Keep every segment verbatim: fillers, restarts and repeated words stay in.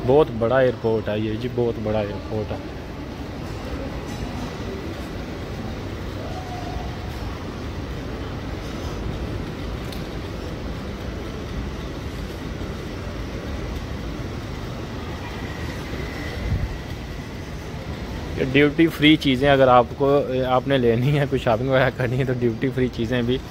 बहुत बड़ा एयरपोर्ट है ये जी, बहुत बड़ा एयरपोर्ट है। ये ड्यूटी फ्री चीज़ें अगर आपको आपने लेनी है, कुछ शॉपिंग वगैरह करनी है, तो ड्यूटी फ्री चीज़ें भी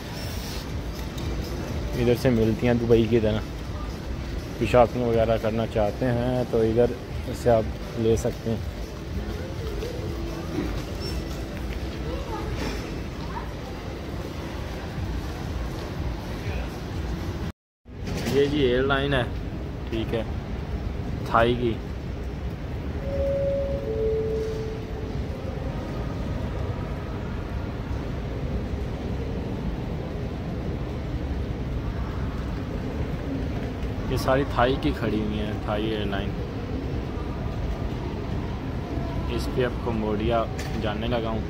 इधर से मिलती हैं दुबई की तरह। कुछ शॉपिंग वगैरह करना चाहते हैं तो इधर से आप ले सकते हैं। ये जी एयरलाइन है, ठीक है, थाई की। ये सारी थाई की खड़ी हुई हैं, थाई एयरलाइन। इस पे अब कम्बोडिया जाने लगा हूँ।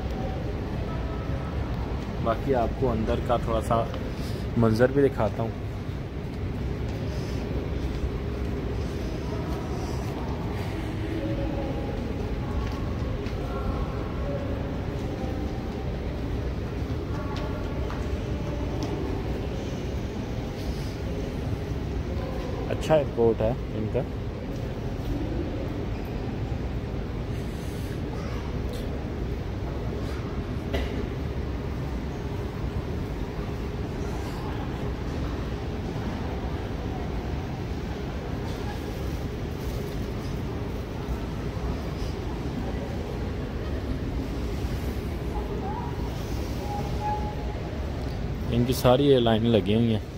बाकी आपको अंदर का थोड़ा सा मंज़र भी दिखाता हूँ। अच्छा एयरपोर्ट है इनका। इनकी सारी एयरलाइन लगी हुई हैं।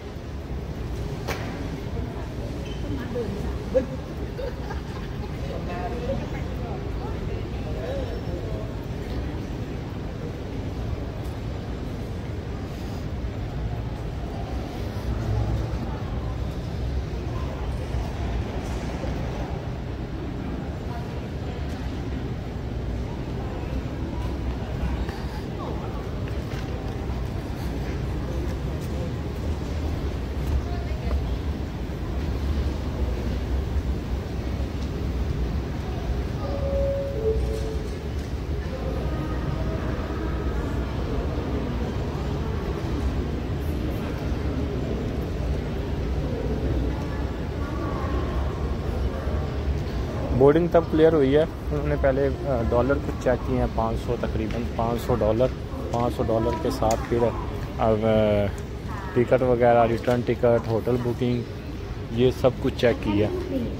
बोर्डिंग तब क्लियर हुई है, उन्होंने पहले डॉलर कुछ चेक किए हैं, पाँच सौ तकरीबन पाँच सौ डॉलर पाँच सौ डॉलर के साथ फिर अब टिकट वगैरह, रिटर्न टिकट, होटल बुकिंग, ये सब कुछ चेक किया।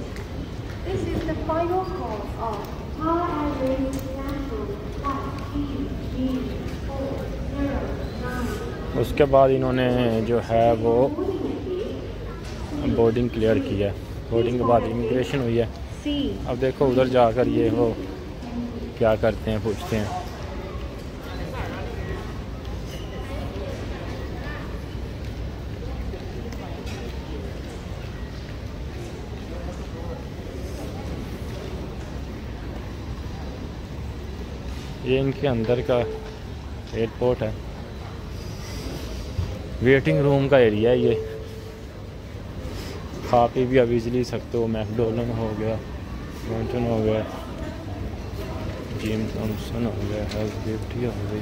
उसके बाद इन्होंने जो है वो बोर्डिंग क्लियर किया। बोर्डिंग के बाद इमिग्रेशन हुई है। अब देखो उधर जाकर ये वो क्या करते हैं, पूछते हैं। ये इनके अंदर का एयरपोर्ट है। वेटिंग रूम का एरिया है ये। खा पी भी अब इजली सकते हो। मैकडोनल्ड हो गया, माउंटेन हो गया, जिम थॉमसन हो गया, हेल्थ गिफ्ट हो गई।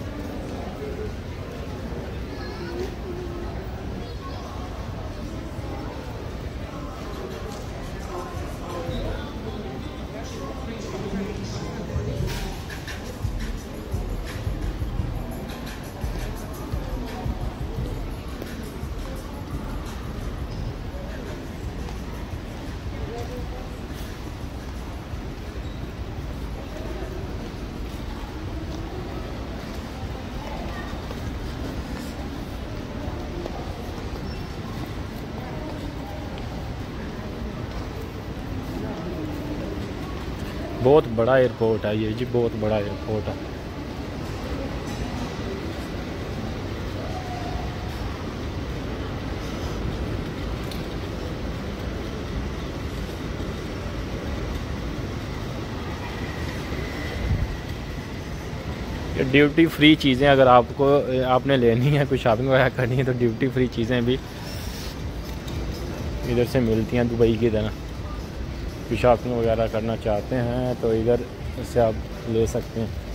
बहुत बड़ा एयरपोर्ट है ये जी, बहुत बड़ा एयरपोर्ट है। ये ड्यूटी फ्री चीज़ें अगर आपको आपने लेनी है, कुछ शॉपिंग वगैरह करनी है, तो ड्यूटी फ्री चीज़ें भी इधर से मिलती हैं दुबई की तरह। की शॉपिंग वगैरह करना चाहते हैं तो इधर से आप ले सकते हैं।